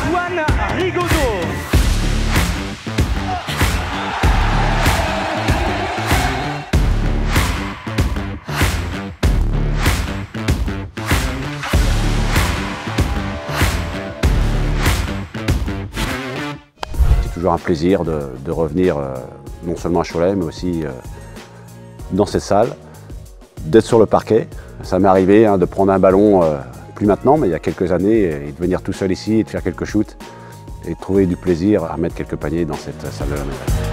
Antoine Rigaudot. C'est toujours un plaisir de revenir non seulement à Cholet, mais aussi dans cette salle, d'être sur le parquet. Ça m'est arrivé de prendre un ballon, plus maintenant, mais il y a quelques années, et de venir tout seul ici et de faire quelques shoots et de trouver du plaisir à mettre quelques paniers dans cette salle de la médaille.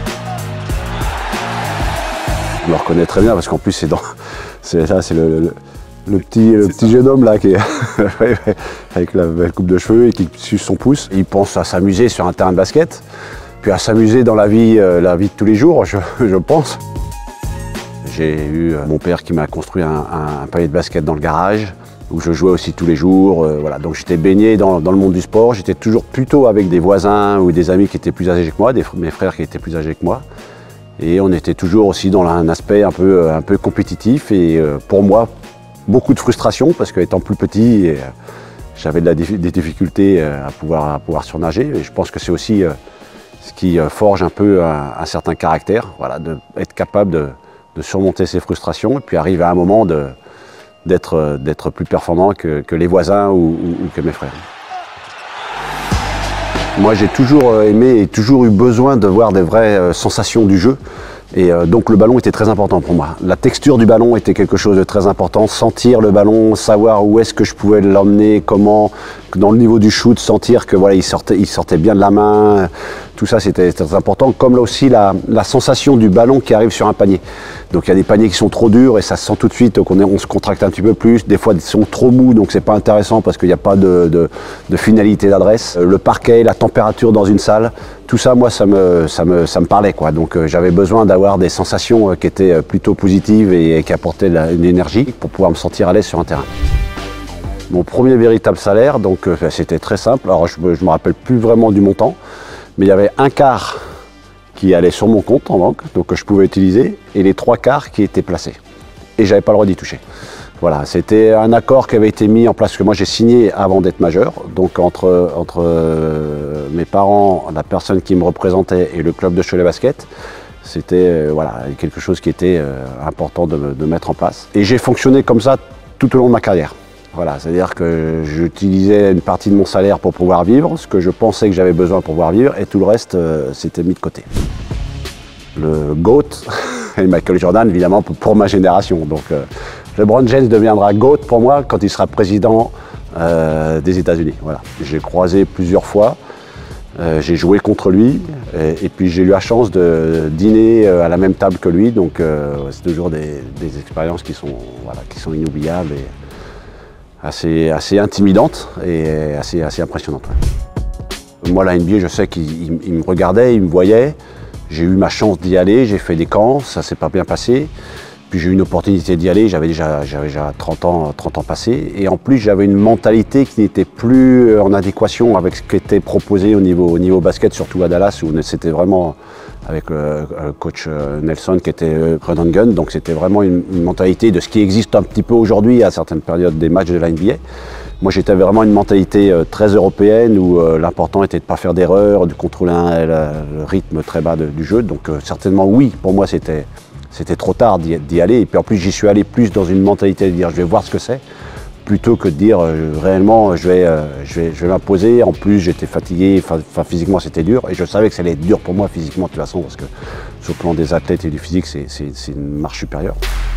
Je me reconnais très bien parce qu'en plus c'est le petit jeune homme là qui est avec la belle coupe de cheveux et qui suce son pouce. Il pense à s'amuser sur un terrain de basket, puis à s'amuser dans la vie de tous les jours, je pense. J'ai eu mon père qui m'a construit un panier de basket dans le garage, où je jouais aussi tous les jours. Voilà. Donc j'étais baigné dans le monde du sport. J'étais toujours plutôt avec des voisins ou des amis qui étaient plus âgés que moi, mes frères qui étaient plus âgés que moi. Et on était toujours aussi dans un aspect un peu compétitif. Et pour moi, beaucoup de frustration parce qu'étant plus petit, j'avais des difficultés à pouvoir surnager. Et je pense que c'est aussi ce qui forge un peu un certain caractère, voilà, d'être capable de surmonter ses frustrations et puis arriver à un moment d'être plus performant que les voisins ou que mes frères. Moi j'ai toujours aimé et toujours eu besoin de voir des vraies sensations du jeu. Et donc le ballon était très important pour moi. La texture du ballon était quelque chose de très important. Sentir le ballon, savoir où est-ce que je pouvais l'emmener, comment, dans le niveau du shoot, sentir que voilà, il sortait bien de la main. Tout ça c'était très important. Comme là aussi la sensation du ballon qui arrive sur un panier. Donc il y a des paniers qui sont trop durs et ça se sent tout de suite qu'on se contracte un petit peu plus. Des fois ils sont trop mous donc c'est pas intéressant parce qu'il n'y a pas de finalité d'adresse. Le parquet, la température dans une salle, tout ça moi ça me parlait quoi. Donc j'avais besoin d'avoir des sensations qui étaient plutôt positives et qui apportaient une énergie pour pouvoir me sentir à l'aise sur un terrain. Mon premier véritable salaire, donc c'était très simple. Alors je me rappelle plus vraiment du montant, mais il y avait un quart qui allait sur mon compte en banque, donc que je pouvais utiliser, et les 3 quarts qui étaient placés. Et j'avais pas le droit d'y toucher. Voilà, c'était un accord qui avait été mis en place, que moi j'ai signé avant d'être majeur, donc entre mes parents, la personne qui me représentait et le club de Cholet Basket. C'était voilà, quelque chose qui était important de mettre en place. Et j'ai fonctionné comme ça tout au long de ma carrière. Voilà, c'est-à-dire que j'utilisais une partie de mon salaire pour pouvoir vivre, ce que je pensais que j'avais besoin pour pouvoir vivre, et tout le reste, c'était mis de côté. Le GOAT, et Michael Jordan, évidemment, pour ma génération. Donc, LeBron James deviendra GOAT pour moi quand il sera président des États-Unis. Voilà. J'ai croisé plusieurs fois, j'ai joué contre lui, et puis j'ai eu la chance de dîner à la même table que lui. Donc, c'est toujours des expériences qui sont inoubliables. Et assez intimidante et assez impressionnante. Ouais. Moi, la NBA, je sais qu'il me regardait, il me voyait. J'ai eu ma chance d'y aller, j'ai fait des camps, ça s'est pas bien passé. Puis j'ai eu une opportunité d'y aller, j'avais déjà 30 ans passés. Et en plus, j'avais une mentalité qui n'était plus en adéquation avec ce qui était proposé au niveau basket, surtout à Dallas, où c'était vraiment avec le coach Nelson qui était run and gun. Donc c'était vraiment une mentalité de ce qui existe un petit peu aujourd'hui à certaines périodes des matchs de la NBA. Moi j'étais vraiment une mentalité très européenne où l'important était de ne pas faire d'erreur, de contrôler le rythme très bas du jeu. Donc certainement oui, pour moi c'était trop tard d'y aller. Et puis en plus j'y suis allé plus dans une mentalité de dire je vais voir ce que c'est, plutôt que de dire réellement je vais m'imposer. En plus j'étais fatigué, physiquement c'était dur et je savais que ça allait être dur pour moi physiquement de toute façon parce que sur le plan des athlètes et du physique c'est une marche supérieure.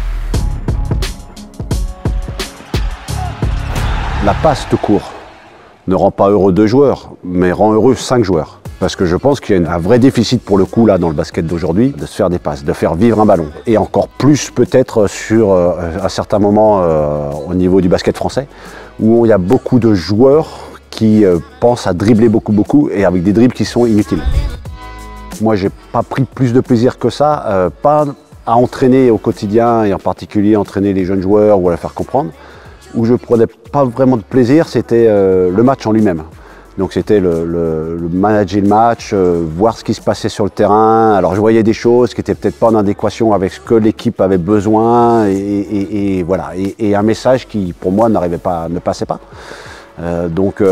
La passe tout court ne rend pas heureux 2 joueurs, mais rend heureux 5 joueurs. Parce que je pense qu'il y a un vrai déficit pour le coup là dans le basket d'aujourd'hui, de se faire des passes, de faire vivre un ballon. Et encore plus peut-être sur un certain moment au niveau du basket français, où il y a beaucoup de joueurs qui pensent à dribbler beaucoup et avec des dribbles qui sont inutiles. Moi j'ai pas pris plus de plaisir que ça, pas à entraîner au quotidien et en particulier entraîner les jeunes joueurs ou à les faire comprendre. Où je prenais pas vraiment de plaisir, c'était le match en lui-même. Donc c'était le manager le match, voir ce qui se passait sur le terrain. Alors je voyais des choses qui n'étaient peut-être pas en adéquation avec ce que l'équipe avait besoin et voilà. Et un message qui pour moi ne passait pas. Donc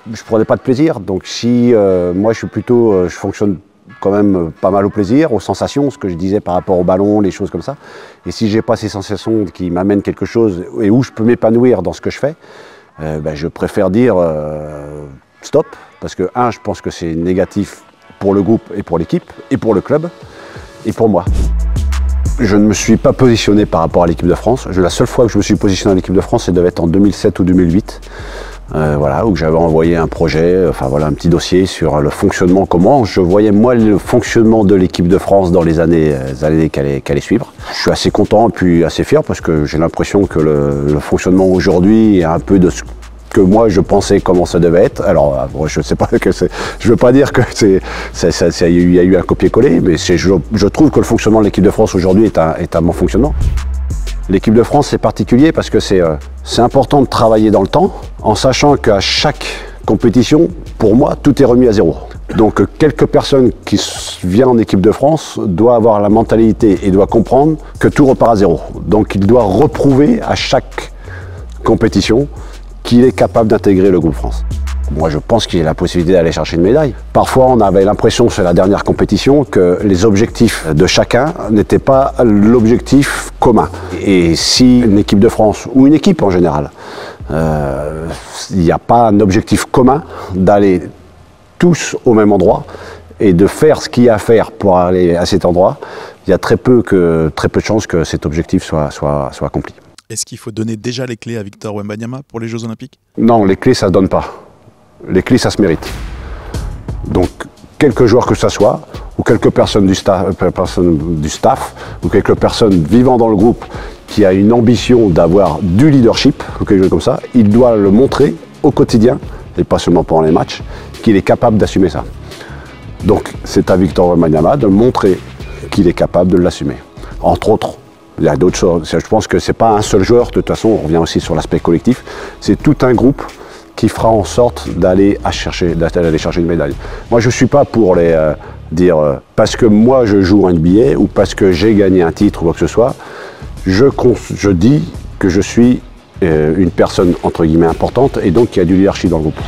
je prenais pas de plaisir. Donc si moi je fonctionne quand même pas mal au plaisir, aux sensations, ce que je disais par rapport au ballon, les choses comme ça. Et si j'ai pas ces sensations qui m'amènent quelque chose et où je peux m'épanouir dans ce que je fais, je préfère dire stop, parce que je pense que c'est négatif pour le groupe et pour l'équipe, et pour le club, et pour moi. Je ne me suis pas positionné par rapport à l'équipe de France. La seule fois que je me suis positionné à l'équipe de France, ça devait être en 2007 ou 2008. Où j'avais envoyé un projet, un petit dossier sur le fonctionnement, comment je voyais moi le fonctionnement de l'équipe de France dans les années qui allaient suivre. Je suis assez content et puis assez fier parce que j'ai l'impression que le fonctionnement aujourd'hui est un peu de ce que moi je pensais comment ça devait être. Alors je sais pas je veux pas dire que il y a eu un copier-coller, mais je trouve que le fonctionnement de l'équipe de France aujourd'hui est un bon fonctionnement. L'équipe de France, c'est particulier parce que c'est important de travailler dans le temps, en sachant qu'à chaque compétition, pour moi, tout est remis à zéro. Donc quelques personnes qui viennent en équipe de France doivent avoir la mentalité et doivent comprendre que tout repart à zéro. Donc il doit reprouver à chaque compétition qu'il est capable d'intégrer le groupe France. Moi, je pense qu'il y a la possibilité d'aller chercher une médaille. Parfois, on avait l'impression sur la dernière compétition que les objectifs de chacun n'étaient pas l'objectif commun. Et si une équipe de France, ou une équipe en général, il n'y a pas un objectif commun d'aller tous au même endroit et de faire ce qu'il y a à faire pour aller à cet endroit, il y a très peu de chances que cet objectif soit accompli. Est-ce qu'il faut donner déjà les clés à Victor Wembanyama pour les Jeux Olympiques? Non, les clés, ça ne se donne pas. Les clés, ça se mérite. Donc, quelques joueurs que ce soit, ou quelques personnes du staff, ou quelques personnes vivant dans le groupe qui a une ambition d'avoir du leadership, ou quelque chose comme ça, il doit le montrer au quotidien, et pas seulement pendant les matchs, qu'il est capable d'assumer ça. Donc, c'est à Victor Wembanyama de montrer qu'il est capable de l'assumer. Entre autres, il y a d'autres choses. Je pense que ce n'est pas un seul joueur, de toute façon, on revient aussi sur l'aspect collectif, c'est tout un groupe qui fera en sorte d'aller chercher une médaille. Moi, je ne suis pas pour dire parce que moi je joue un billet ou parce que j'ai gagné un titre ou quoi que ce soit, je dis que je suis une personne entre guillemets importante et donc qui a du leadership dans le groupe.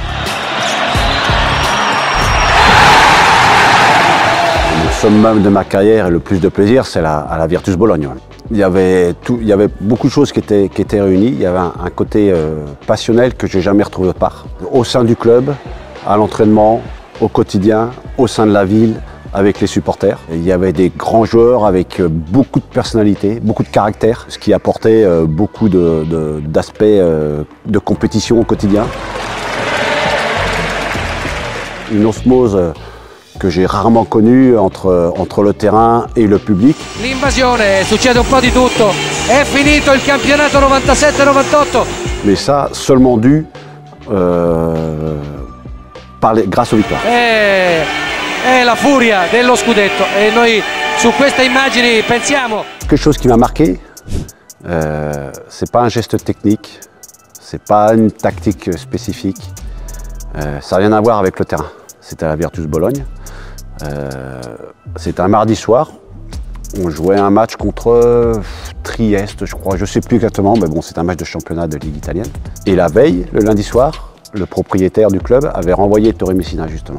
Le summum de ma carrière et le plus de plaisir, c'est à la Virtus Bologne. Il y avait beaucoup de choses qui étaient réunies. Il y avait un côté passionnel que je n'ai jamais retrouvé autre part. Au sein du club, à l'entraînement, au quotidien, au sein de la ville, avec les supporters. Il y avait des grands joueurs avec beaucoup de personnalité, beaucoup de caractère, ce qui apportait beaucoup d'aspects de compétition au quotidien. Une osmose que j'ai rarement connu entre le terrain et le public. L'invasione, succede un po' di tutto. È finito il campionato 97-98. Mais ça, seulement dû grâce aux victoires. È la furia dello scudetto e noi su queste immagini pensiamo. Quelque chose qui m'a marqué, c'est pas un geste technique, c'est pas une tactique spécifique, ça n'a rien à voir avec le terrain. C'était à la Virtus Bologne. C'était un mardi soir, on jouait un match contre Trieste, je crois, je ne sais plus exactement, mais bon, c'est un match de championnat de Ligue italienne. Et la veille, le lundi soir, le propriétaire du club avait renvoyé Ettore Messina justement,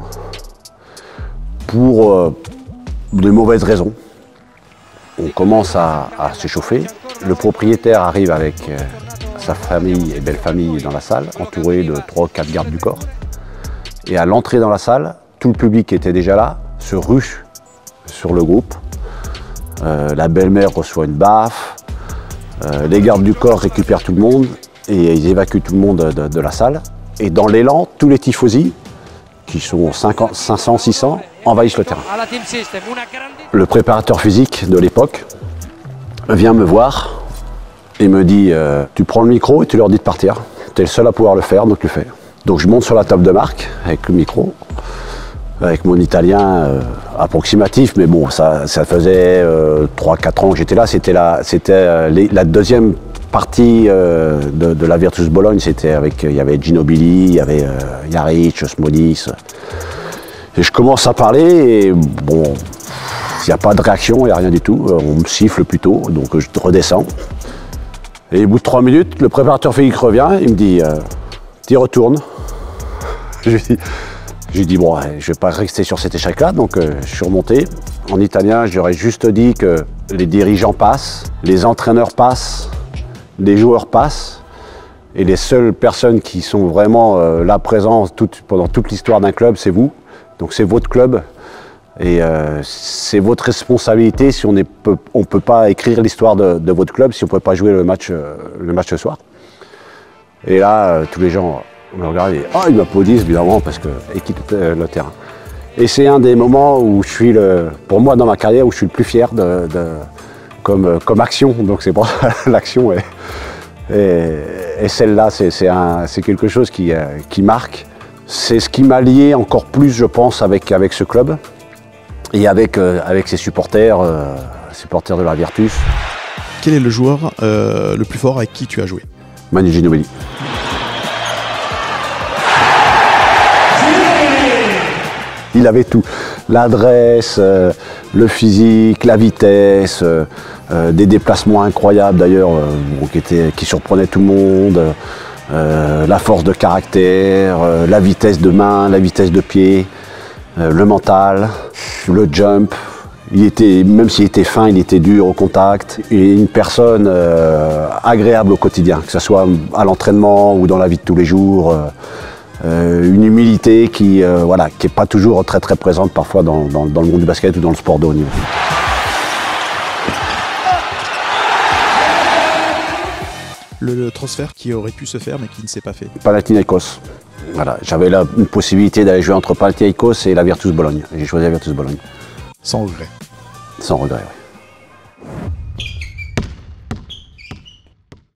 pour de mauvaises raisons. On commence à s'échauffer, le propriétaire arrive avec sa famille et belle famille dans la salle, entouré de 3 ou 4 gardes du corps. Et à l'entrée dans la salle, tout le public qui était déjà là se ruche sur le groupe. La belle-mère reçoit une baffe, les gardes du corps récupèrent tout le monde et ils évacuent tout le monde de la salle. Et dans l'élan, tous les tifosi, qui sont 500, 600, envahissent le terrain. Le préparateur physique de l'époque vient me voir et me dit tu prends le micro et tu leur dis de partir. Tu es le seul à pouvoir le faire, donc tu le fais. Donc je monte sur la table de marque avec le micro, avec mon italien approximatif, mais bon, ça faisait 3-4 ans que j'étais là. C'était la deuxième partie de la Virtus Bologne. Il y avait Ginobili, il y avait Jaric, Smodis. Et je commence à parler et bon, il n'y a pas de réaction, il n'y a rien du tout. On me siffle plutôt, donc je redescends. Et au bout de 3 minutes, le préparateur physique revient, il me dit t'y retournes. J'ai dit, bon, je vais pas rester sur cet échec-là, donc je suis remonté. En italien, j'aurais juste dit que les dirigeants passent, les entraîneurs passent, les joueurs passent, et les seules personnes qui sont vraiment là présentes pendant toute l'histoire d'un club, c'est vous. Donc c'est votre club, et c'est votre responsabilité si on ne peut pas écrire l'histoire de votre club, si on ne peut pas jouer le match ce soir. Et là, tous les gens me regardent et ils m'applaudissent évidemment parce qu'ils quittent le terrain. Et c'est un des moments où je suis, pour moi dans ma carrière, où je suis le plus fier comme action. Donc c'est pour ça l'action. Et celle-là, c'est quelque chose qui marque. C'est ce qui m'a lié encore plus, je pense, avec ce club et avec ses supporters de la Virtus. Quel est le joueur le plus fort avec qui tu as joué? Manu Ginóbili. Il avait tout, l'adresse, le physique, la vitesse, des déplacements incroyables d'ailleurs qui surprenaient tout le monde, la force de caractère, la vitesse de main, la vitesse de pied, le mental, le jump. Même s'il était fin, il était dur au contact. Et une personne agréable au quotidien, que ce soit à l'entraînement ou dans la vie de tous les jours. Une humilité qui n'est pas toujours très présente parfois dans le monde du basket ou dans le sport de haut niveau. Le transfert qui aurait pu se faire mais qui ne s'est pas fait. Panathinaikos. Voilà, j'avais une possibilité d'aller jouer entre Panathinaikos et la Virtus Bologne. J'ai choisi la Virtus Bologne. Sans regret. Sans regret, oui.